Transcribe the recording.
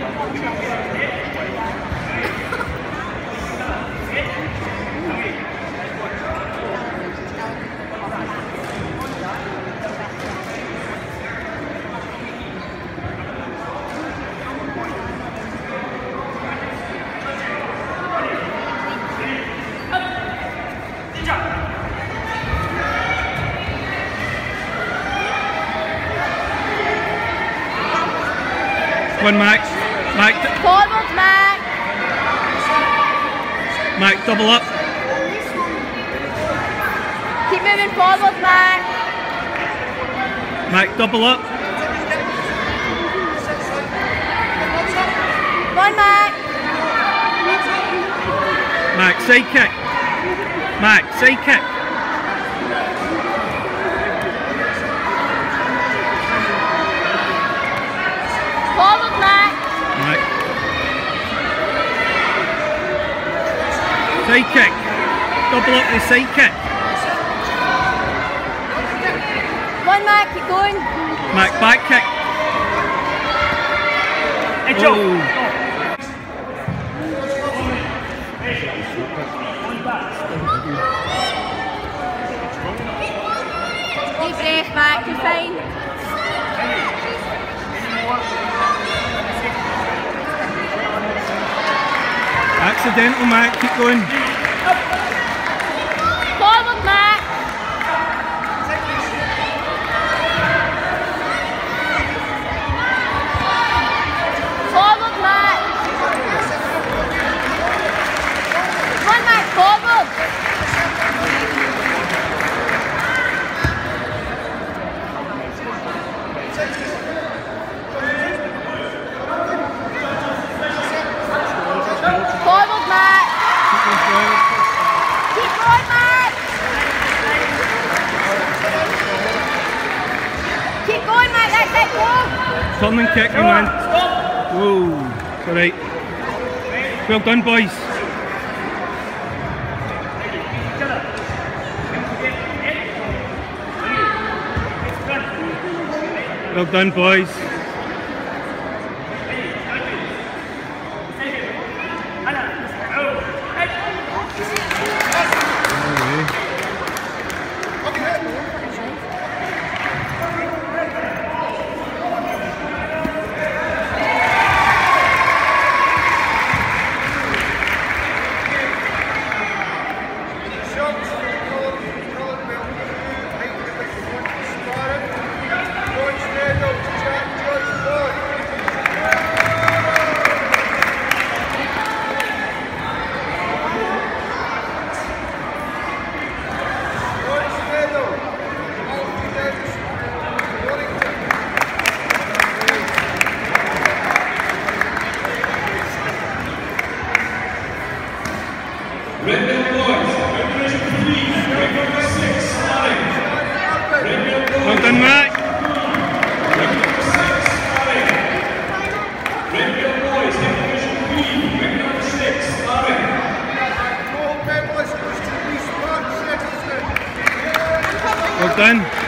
One, Max. Max. Forward, Max. Max, double up. Keep moving forward, Max. Max, double up. Come on, Max. Max, side kick. Max, side kick. Forward, Max. Max. Side kick. Double up the side kick. Come on, Max, keep going. Max, back kick. Hey, Joe. Oh. Deep breath, Max, you're fine. Accidental, Max, keep going. Forward, Max. Forward, Max. Come on, Max, forward. Forward, Max. Keep going, Max. Keep going, Max. That's it, go. Turn and kick, man. Whoa. It's alright. Well done, boys. Well done, boys. Well done, Matt. Well done.